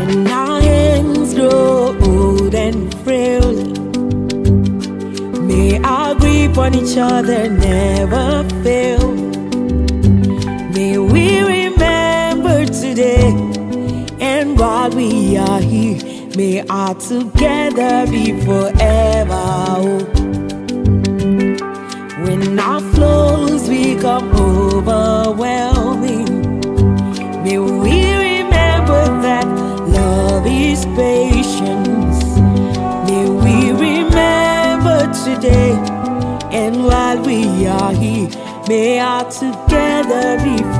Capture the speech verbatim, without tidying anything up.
When our hands grow old and frail, may our grip on each other never fail. May we remember today, and while we are here, may our together be forever. Oh. When our flows become overwhelming, may we remember that love is patience. May we remember today, and while we are here, may our together be